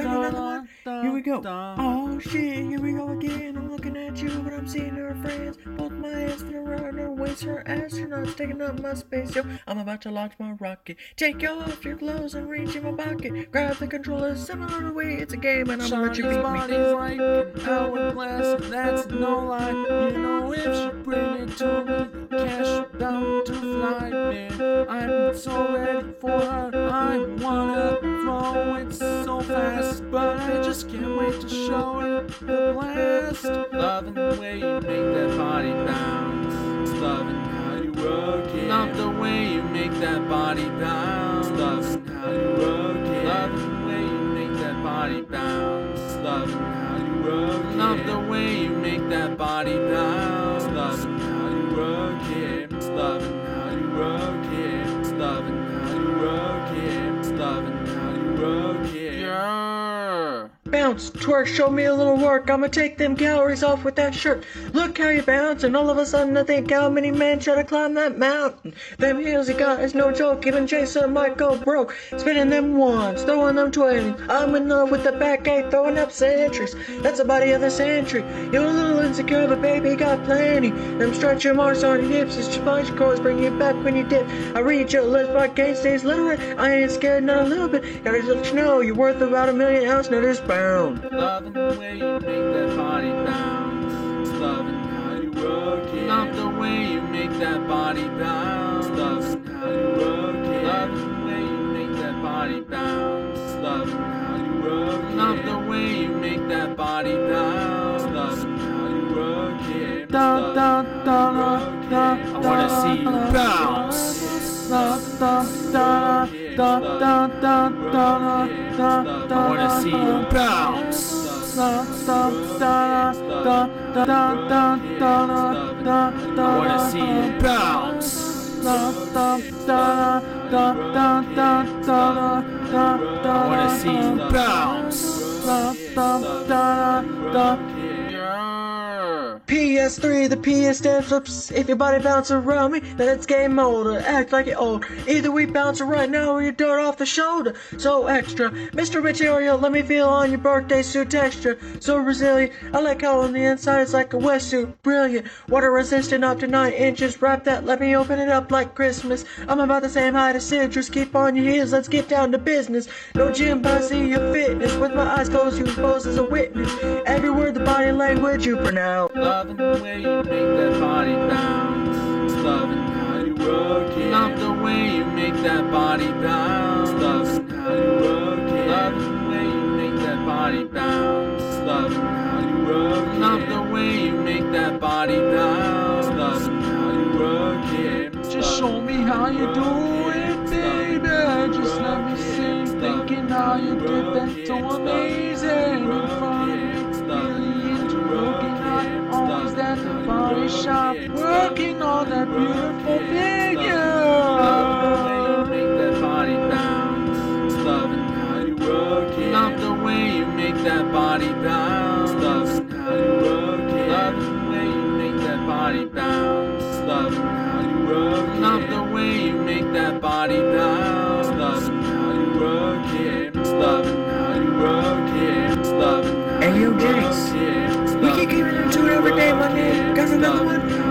another one. Here we go. Oh shit, here we go again. I'm looking at you, but I'm seeing her friends. Both my hands for the runner, waist her astronauts taking up my space. Yo, I'm about to launch my rocket. Take off your clothes and reach in my pocket. Grab the controller, similar to the way it's a game, and I'm gonna let you beat me. Body's like an hourglass, and that's no lie. You know if she bring it to me, cash bound to fly, man. I'm so ready for her. I wanna throw it so fast, but I just can't wait to show it the blast. Loving the way you make that body bounce, loving how you work it. Love the way you make that body bounce, loving how you work it. Loving the way you make that body bounce, loving how you work it. Love the way you make that body bounce, loving how you work it. Loving how you work it, loving how you work it, loving how you work it. Yeah. Bounce, twerk, show me a little work. I'ma take them calories off with that shirt. Look how you bounce, and all of a sudden I think how many men try to climb that mountain. Them heels you got is no joke, even Jason might go broke. Spinning them ones, throwing them 20s. I'm in love with the back eight, throwing up centuries. That's the body of the century. You're a little insecure, but baby got plenty. Them stretching marks on your hips, it's sponge chords, bring you back when you dip. I read your lips, but I can't stay literate. I ain't scared, not a little bit. Gotta let you know, you're worth about $1 million ounce, now this bound. Loving the way you make that body bounce, loving how you work it. Love the way you make that body bounce, loving how you work it. Loving the way you make that body bounce, loving how you work it. Love the way you make that body bounce, loving how you work it. I wanna see you bounce. I wanna see you bounce. I wanna see you bounce. I wanna see you bounce. PS3, the PS stands for if your body bounce around me, then it's game over. Act like you're old. Either we bounce right now or you do it off the shoulder. So extra. Mr. Material, let me feel on your birthday suit texture. So resilient. I like how on the inside it's like a wetsuit. Brilliant. Water resistant up to 9 inches. Wrap that, let me open it up like Christmas. I'm about the same height as citrus. Keep on your heels, let's get down to business. No gym, but I see your fitness. With my eyes closed, you pose as a witness. Every word, the body language you pronounce. Loving the way you make that body bounce, loving how you work it. Love the way you make that body bounce, loving how you work it. Loving the way you make that body bounce, loving how you work it. Love the way you make that body bounce, loving how you work it. Just show me how you do it, baby. Just let me see, thinking how you did that so amazing in front of me. Really into looking at always at the body shop, working on that beautiful figure. Love the way you make that body bounce, loving how you work it. Love the way you make that body bounce, loving how you work it. Love the way you make that body bounce, loving how you work it. Love the way you make that body bounce, loving how you work it. Loving how you work it. Loving how Hey, yo, you work Jace. it. We keep giving into it every day, my nigga. Got another one?